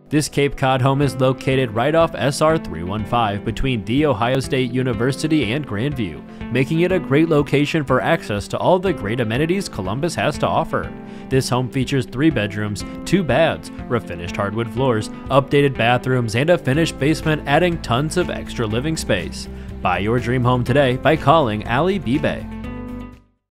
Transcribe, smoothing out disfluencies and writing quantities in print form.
This Cape Cod home is located right off SR 315 between The Ohio State University and Grandview, making it a great location for access to all the great amenities Columbus has to offer. This home features 3 bedrooms, 2 baths, refinished hardwood floors, updated bathrooms, and a finished basement, adding tons of extra living space. Buy your dream home today by calling Allie Beebe.